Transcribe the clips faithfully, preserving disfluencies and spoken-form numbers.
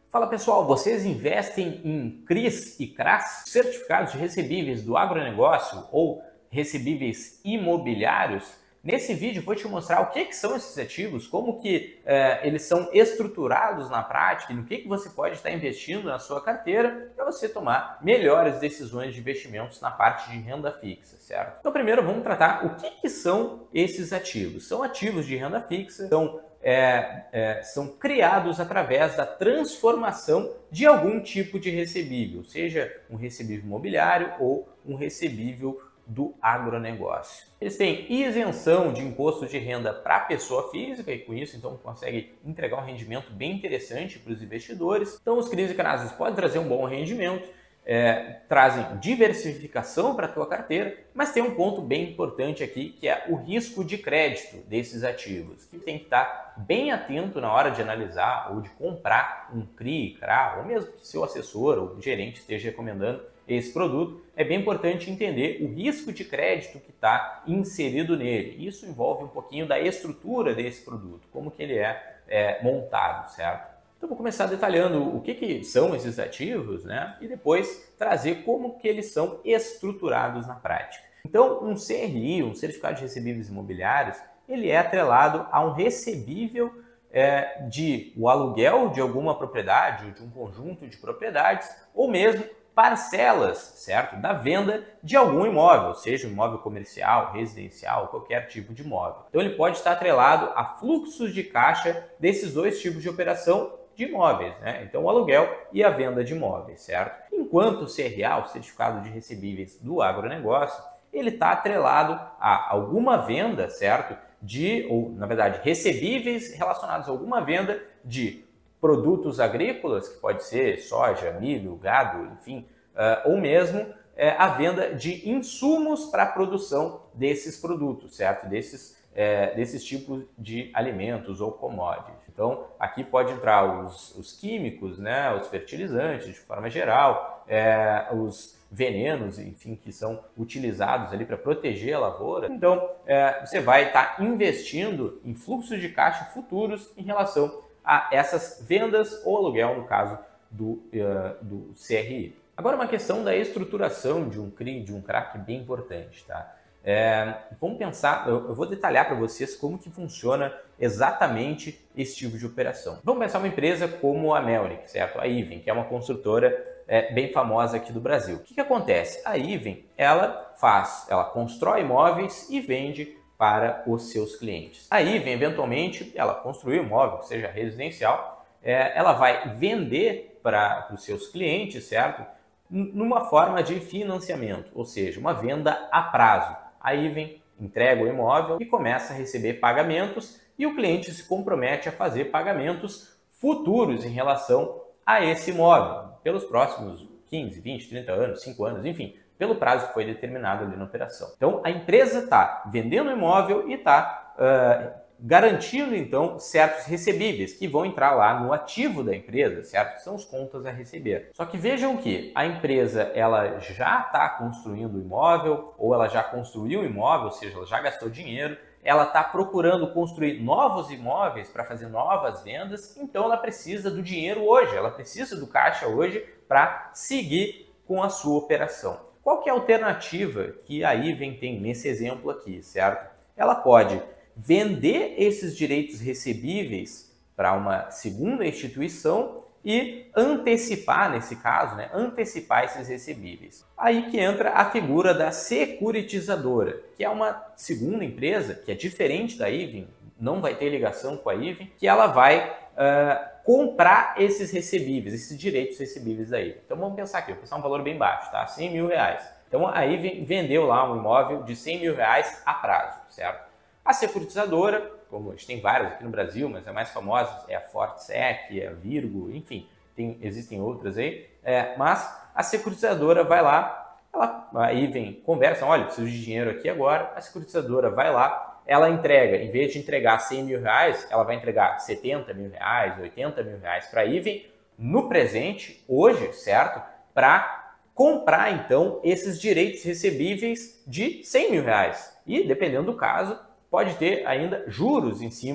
Fala pessoal, vocês investem em C R Is e C R As, certificados de recebíveis do agronegócio ou recebíveis imobiliários? Nesse vídeo eu vou te mostrar o que, que são esses ativos, como que eh, eles são estruturados na prática e no que, que você pode estar investindo na sua carteira para você tomar melhores decisões de investimentos na parte de renda fixa, certo? Então primeiro vamos tratar o que, que são esses ativos. São ativos de renda fixa, são É, é, são criados através da transformação de algum tipo de recebível, seja um recebível imobiliário ou um recebível do agronegócio. Eles têm isenção de imposto de renda para a pessoa física e com isso então consegue entregar um rendimento bem interessante para os investidores. Então os C R Is e C R As podem trazer um bom rendimento, É, trazem diversificação para a tua carteira, mas tem um ponto bem importante aqui, que é o risco de crédito desses ativos, que tem que estar bem atento na hora de analisar ou de comprar um C R I, C R A, ou mesmo que seu assessor ou gerente esteja recomendando esse produto. É bem importante entender o risco de crédito que está inserido nele. Isso envolve um pouquinho da estrutura desse produto, como que ele é, é montado, certo? Então vou começar detalhando o que, que são esses ativos, né? E depois trazer como que eles são estruturados na prática. Então um C R I, um certificado de recebíveis imobiliários, ele é atrelado a um recebível é, de o aluguel de alguma propriedade ou de um conjunto de propriedades ou mesmo parcelas, certo? Da venda de algum imóvel, seja um imóvel comercial, residencial, qualquer tipo de imóvel. Então ele pode estar atrelado a fluxos de caixa desses dois tipos de operação de imóveis, né? Então o aluguel e a venda de imóveis, certo? Enquanto o C R A, o certificado de recebíveis do agronegócio, ele está atrelado a alguma venda, certo? De, ou na verdade, recebíveis relacionados a alguma venda de produtos agrícolas, que pode ser soja, milho, gado, enfim, uh, ou mesmo uh, a venda de insumos para a produção desses produtos, certo? Desses É, desses tipos de alimentos ou commodities. Então, aqui pode entrar os, os químicos, né, os fertilizantes de forma geral, é, os venenos, enfim, que são utilizados ali para proteger a lavoura. Então, é, você vai estar tá investindo em fluxos de caixa futuros em relação a essas vendas ou aluguel, no caso do, uh, do C R I. Agora, uma questão da estruturação de um C R I, de um C R A, que é bem importante, tá? É, vamos pensar, eu, eu vou detalhar para vocês como que funciona exatamente esse tipo de operação. Vamos pensar uma empresa como a Melnick, certo? A Iven, que é uma construtora é, bem famosa aqui do Brasil. O que, que acontece? A Iven, ela faz, ela constrói imóveis e vende para os seus clientes. A Iven, eventualmente, ela construiu um imóvel, seja residencial, é, ela vai vender para os seus clientes, certo? Numa forma de financiamento, ou seja, uma venda a prazo. A Iven entrega o imóvel e começa a receber pagamentos e o cliente se compromete a fazer pagamentos futuros em relação a esse imóvel, pelos próximos quinze, vinte, trinta anos, cinco anos, enfim, pelo prazo que foi determinado ali na operação. Então, a empresa está vendendo o imóvel e está uh, garantindo, então, certos recebíveis que vão entrar lá no ativo da empresa, certo? Que são as contas a receber. Só que vejam que a empresa ela já está construindo o imóvel ou ela já construiu o imóvel, ou seja, ela já gastou dinheiro, ela está procurando construir novos imóveis para fazer novas vendas, então ela precisa do dinheiro hoje, ela precisa do caixa hoje para seguir com a sua operação. Qual que é a alternativa que a Iven tem nesse exemplo aqui, certo? Ela pode vender esses direitos recebíveis para uma segunda instituição e antecipar, nesse caso, né, antecipar esses recebíveis. Aí que entra a figura da securitizadora, que é uma segunda empresa, que é diferente da Iven, não vai ter ligação com a Iven, que ela vai uh, comprar esses recebíveis, esses direitos recebíveis da Iven. Então vamos pensar aqui, vou pensar um valor bem baixo, tá? cem mil reais. Então a Iven vendeu lá um imóvel de cem mil reais a prazo, certo? A securitizadora, como a gente tem várias aqui no Brasil, mas a mais famosa é a Fortsec, é a Virgo, enfim, tem, existem outras aí, é, mas a securitizadora vai lá, ela, aí vem, conversa, olha, preciso de dinheiro aqui agora, a securitizadora vai lá, ela entrega, em vez de entregar cem mil reais, ela vai entregar setenta mil reais, oitenta mil reais para a Iven no presente, hoje, certo? Para comprar, então, esses direitos recebíveis de cem mil reais. E, dependendo do caso, pode ter ainda juros em cima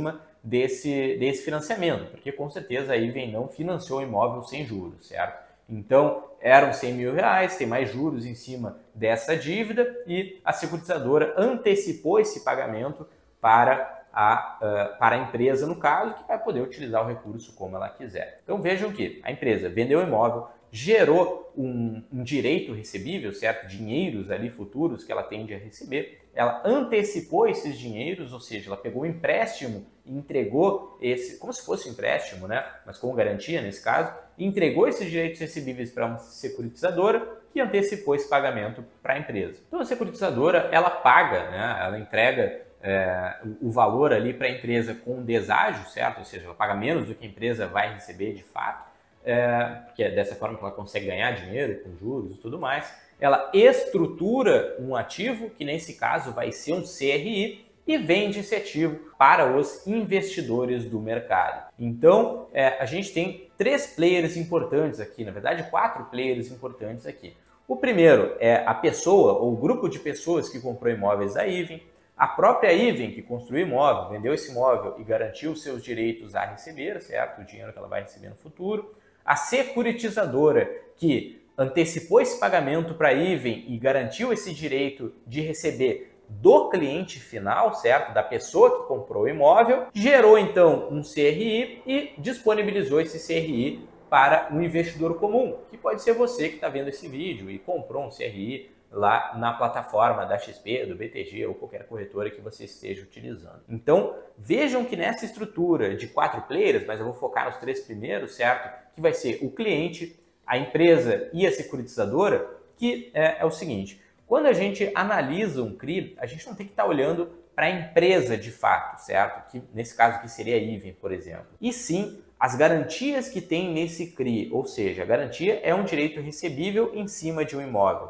desse, desse financiamento, porque com certeza a Iven não financiou o imóvel sem juros, certo? Então, eram cem mil reais, tem mais juros em cima dessa dívida e a securitizadora antecipou esse pagamento para a, uh, para a empresa, no caso, que vai poder utilizar o recurso como ela quiser. Então, vejam que a empresa vendeu o imóvel, gerou um, um direito recebível, certo? Dinheiros ali futuros que ela tende a receber, ela antecipou esses dinheiros, ou seja, ela pegou o empréstimo e entregou esse, como se fosse um empréstimo, né? Mas como garantia nesse caso, entregou esses direitos recebíveis para uma securitizadora que antecipou esse pagamento para a empresa. Então a securitizadora, ela paga, né? Ela entrega é, o valor ali para a empresa com deságio, certo? Ou seja, ela paga menos do que a empresa vai receber de fato, é, porque é dessa forma que ela consegue ganhar dinheiro com juros e tudo mais. Ela estrutura um ativo, que nesse caso vai ser um C R I, e vende esse ativo para os investidores do mercado. Então, é, a gente tem três players importantes aqui, na verdade, quatro players importantes aqui. O primeiro é a pessoa ou o grupo de pessoas que comprou imóveis da Iven, a própria Iven que construiu o imóvel, vendeu esse imóvel e garantiu os seus direitos a receber, certo? O dinheiro que ela vai receber no futuro. A securitizadora que antecipou esse pagamento para a Iven e garantiu esse direito de receber do cliente final, certo? Da pessoa que comprou o imóvel, gerou então um C R I e disponibilizou esse C R I para um investidor comum, que pode ser você que está vendo esse vídeo e comprou um C R I lá na plataforma da X P, do B T G ou qualquer corretora que você esteja utilizando. Então, vejam que nessa estrutura de quatro players, mas eu vou focar nos três primeiros, certo? Que vai ser o cliente, a empresa e a securitizadora, que é, é o seguinte: quando a gente analisa um C R I, a gente não tem que estar olhando para a empresa de fato, certo? Que nesse caso aqui seria a Iven, por exemplo. E sim as garantias que tem nesse C R I, ou seja, a garantia é um direito recebível em cima de um imóvel.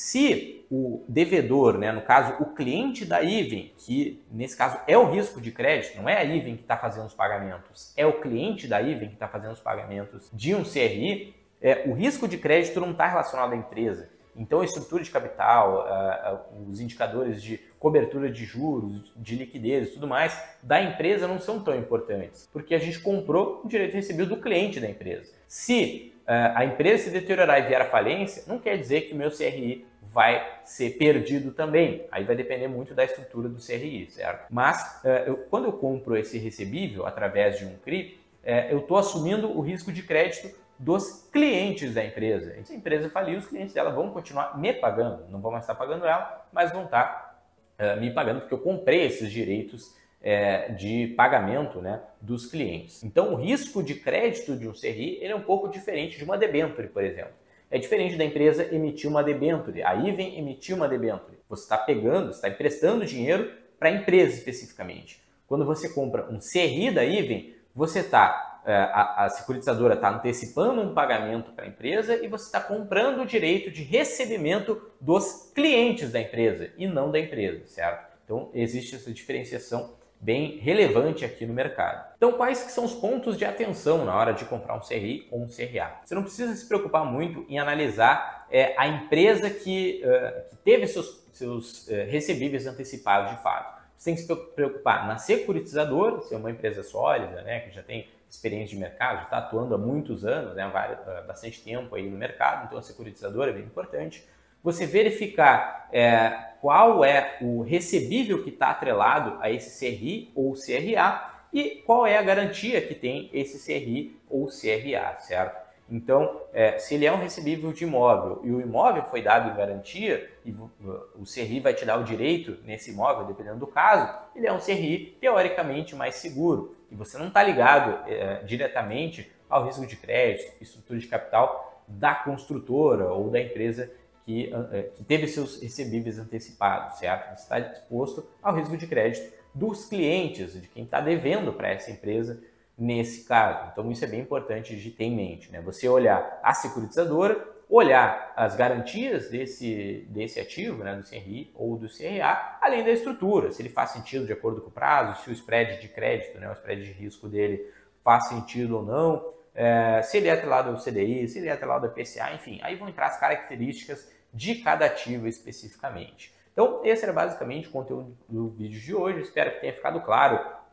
Se o devedor, né, no caso o cliente da Iven, que nesse caso é o risco de crédito, não é a Iven que está fazendo os pagamentos, é o cliente da Iven que está fazendo os pagamentos de um C R I, é, o risco de crédito não está relacionado à empresa. Então, a estrutura de capital, uh, uh, os indicadores de cobertura de juros, de liquidez e tudo mais da empresa não são tão importantes, porque a gente comprou o direito recebido do cliente da empresa. Se uh, a empresa se deteriorar e vier à falência, não quer dizer que o meu C R I vai ser perdido também. Aí vai depender muito da estrutura do C R I, certo? Mas, uh, eu, quando eu compro esse recebível através de um C R I, uh, eu estou assumindo o risco de crédito dos clientes da empresa. E se a empresa falir, os clientes dela vão continuar me pagando. Não vão mais estar pagando ela, mas vão estar uh, me pagando porque eu comprei esses direitos uh, de pagamento, né, dos clientes. Então, o risco de crédito de um C R I ele é um pouco diferente de uma debênture, por exemplo. É diferente da empresa emitir uma debênture. A Iven emitiu uma debênture. Você está pegando, você está emprestando dinheiro para a empresa especificamente. Quando você compra um C R I da Iven, você está A, a securitizadora está antecipando um pagamento para a empresa e você está comprando o direito de recebimento dos clientes da empresa e não da empresa, certo? Então, existe essa diferenciação bem relevante aqui no mercado. Então, quais que são os pontos de atenção na hora de comprar um C R I ou um C R A? Você não precisa se preocupar muito em analisar é, a empresa que, uh, que teve seus, seus uh, recebíveis antecipados de fato. Você tem que se preocupar na securitizadora, se é uma empresa sólida, né, que já tem experiência de mercado, já está atuando há muitos anos, né, bastante tempo aí no mercado, então a securitizadora é bem importante. Você verificar é, qual é o recebível que está atrelado a esse C R I ou C R A e qual é a garantia que tem esse C R I ou C R A, certo? Então, é, se ele é um recebível de imóvel e o imóvel foi dado em garantia e o C R I vai te dar o direito nesse imóvel, dependendo do caso, ele é um C R I teoricamente mais seguro e você não está ligado é, diretamente ao risco de crédito, estrutura de capital da construtora ou da empresa que, é, que teve seus recebíveis antecipados, certo? Você está exposto ao risco de crédito dos clientes, de quem está devendo para essa empresa nesse caso. Então isso é bem importante de ter em mente, né? Você olhar a securitizadora, olhar as garantias desse, desse ativo, né, do C R I ou do C R A, além da estrutura, se ele faz sentido de acordo com o prazo, se o spread de crédito, né, o spread de risco dele faz sentido ou não, é, se ele é atrelado ao C D I, se ele é atrelado ao I P C A, enfim, aí vão entrar as características de cada ativo especificamente. Então esse era basicamente o conteúdo do vídeo de hoje, espero que tenha ficado claro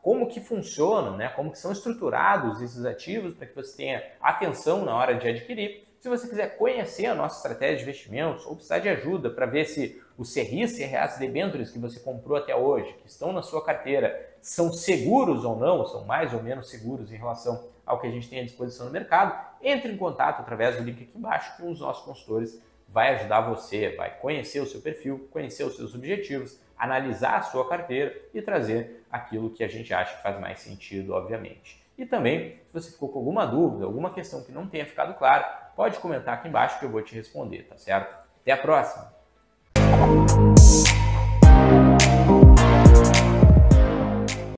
como que funcionam, né? Como que são estruturados esses ativos para que você tenha atenção na hora de adquirir. Se você quiser conhecer a nossa estratégia de investimentos ou precisar de ajuda para ver se os C R Is, C R As, debêntures que você comprou até hoje, que estão na sua carteira, são seguros ou não, são mais ou menos seguros em relação ao que a gente tem à disposição no mercado, entre em contato através do link aqui embaixo que um dos nossos consultores vai ajudar você, vai conhecer o seu perfil, conhecer os seus objetivos, analisar a sua carteira e trazer aquilo que a gente acha que faz mais sentido, obviamente. E também, se você ficou com alguma dúvida, alguma questão que não tenha ficado clara, pode comentar aqui embaixo que eu vou te responder, tá certo? Até a próxima!